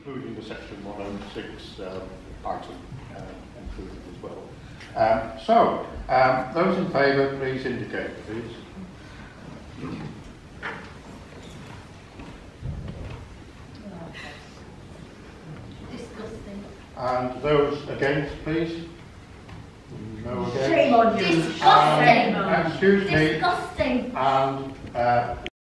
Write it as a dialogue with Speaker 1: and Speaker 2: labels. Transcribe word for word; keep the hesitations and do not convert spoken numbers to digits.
Speaker 1: including the section one oh six um, item uh, included as well. Um, so, um, those in favour, please indicate, please.
Speaker 2: Disgusting.
Speaker 1: And those against, please. No against.
Speaker 2: Shame on you. Disgusting.
Speaker 1: Um, excuse me.
Speaker 2: Disgusting.
Speaker 1: And uh,